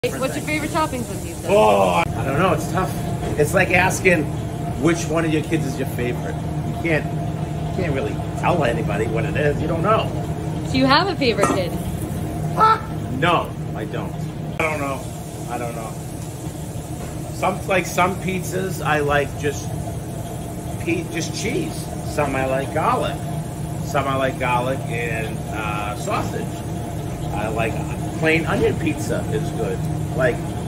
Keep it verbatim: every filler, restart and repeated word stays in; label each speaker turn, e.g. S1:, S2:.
S1: What's your favorite toppings on pizza?
S2: Oh, I don't know. It's tough. It's like asking which one of your kids is your favorite. You can't, you can't really tell anybody what it is. You don't know.
S1: Do you have a favorite kid?
S2: Huh? No, I don't. I don't know. I don't know. Some like some pizzas I like just pe just cheese. Some I like garlic. Some I like garlic and uh, sausage. I like plain onion pizza is good. Like